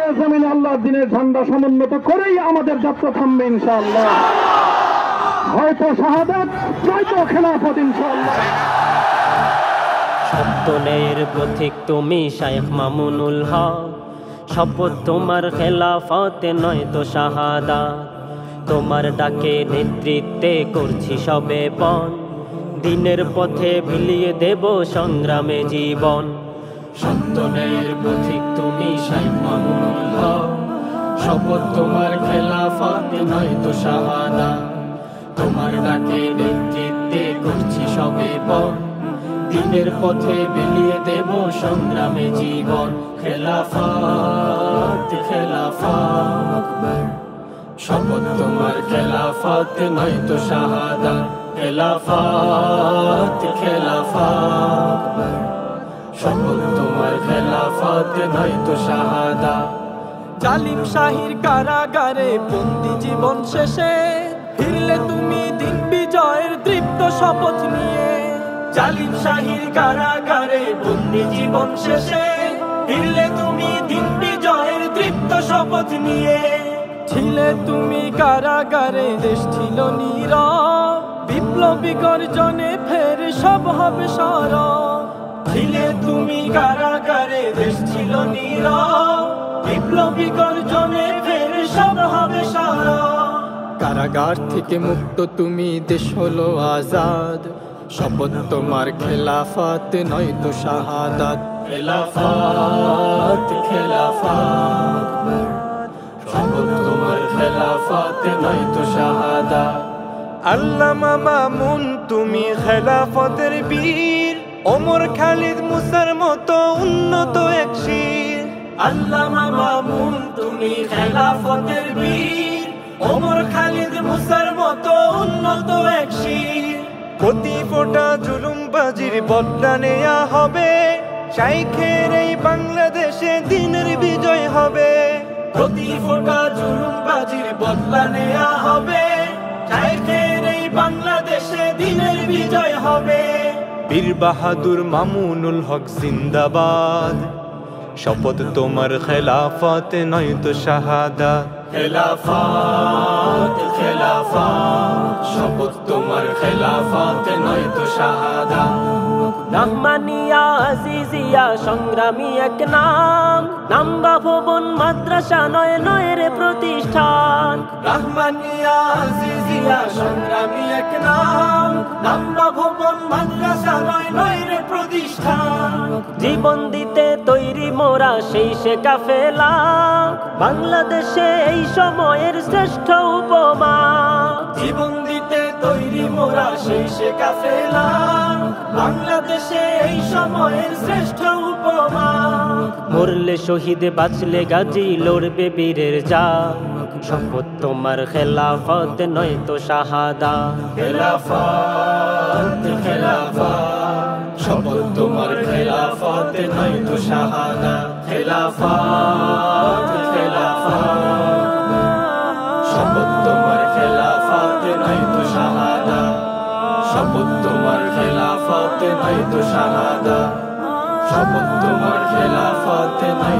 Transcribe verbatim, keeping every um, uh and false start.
জমিনে আল্লাহর দ্বীনের ঝান্ডা সমুন্নত করেই আমাদের যাত্রা থামবে ইনশাআল্লাহ। হয়তো শাহাদাত, নয়তো খেলাফত ইনশাআল্লাহ। সত্য ন্যায়ের পথিক তুমি শাইখ মামুনুল হক, শপথ তোমার খেলাফতে নয়তো শাহাদাত। তোমার ডাকে নেতৃত্বে করছি সবে পণ, দিনের পথে বিলিয়ে দেব সংগ্রামে জীবন। সত্য ন্যায়ের পথিক তুমি শাইখ মামুনুল হক, শপথ তোমার খেলাফতে নয়তো শাহাদাত। তোমার ডাকে নেতৃত্বে করছি সবে পণ, দিনের পথে বিলিয়ে দেব সংগ্রামে জীবন। খেলাফত খেলাফত শপথ তোমার খেলাফত নয়তো শাহাদাত। খেলাফত খেলাফত শপথ তোমার খেলাফত নয়তো শাহাদাত। জালিম শাহীর কারাগারে বন্দি জীবন শেষে ফিরলে তুমি দিন বিজয়ের তৃপ্ত শপথ নিয়ে। জালিম শাহীর কারাগারে বন্দি জীবন শেষে ফিরলে তুমি দিন বিজয়ের তৃপ্ত শপথ নিয়ে। ছিলে তুমি কারাগারে, দেশ ছিল নীরব, বিপ্লবী গর্জনে ফের সব হবে সরব। ছিলে তুমি কারাগারে, দেশ ছিল নীরব, বিপ্লবী গর্জনে ফের সব হবে সরব। কারাগার থেকে মুক্ত তুমি, দেশ হলো আজাদ, শপথ তোমার খেলাফত নয়তো শাহাদাত। খেলাফত খেলাফত শপথ তোমার খেলাফত নয়তো শাহাদাত। আল্লামা মামুন তুমি খেলাফতের বীর, ওমর খালিদ মুসার মতো উন্নত এক শির। আল্লামা মামুন তুমি খেলাফতের বীর, ওমর খালিদ মুসার মতো উন্নত এক শির। প্রতি ফোঁটা জুলুমবাজির বদলা নেয়া হবে, শাইখের এই বাংলাদেশে দিনের বিজয় হবে। প্রতি ফোঁটা জুলুমবাজির বদলা নেয়া হবে, শাইখের এই বাংলাদেশে দিনের বিজয় হবে। বীর বাহাদুর মামুনুল হক জিন্দাবাদ, শপথ তোমার খেলাফত নয়তো শাহাদাত। খেলাফত খেলাফত শপথ তোমার খেলাফত নয়তো শাহাদাত। রহমানিয়া আজিজিয়া সংগ্রামী এক নাম, নাম্বা ভবন মাদ্রাসা নয় নয়ের প্রতিষ্ঠান। রহমানিয়া আজিজিয়া সংগ্রামী এক নাম, নাম্বা ভবন মাদ্রাসা নয় নয়ের প্রতিষ্ঠান। জীবন দিতে তৈরি মোরা সেই সে কাফেলা, বাংলাদেশে এই সময়ের শ্রেষ্ঠ উপমা। জীবন দিতে তৈরি মোরা সেই সে কাফেলা, বাংলাদেশে এই সময়ের শ্রেষ্ঠ উপমা। মরলে শহীদে বাঁচলে গাজী লড়বে বীরের জাত, শপথ তোমার খেলাফত নয়তো শাহাদাত। খেলাফত খেলাফত শপথ তোমার খেলাফত নয়তো শাহাদাত। খেলাফত খেলাফত শপথ তোমার খেলাফত নয়তো শাহাদাত। শপথ তোমার খেলাফত নয়তো শাহাদাত। শপথ তোমার খেলাফত নয়তো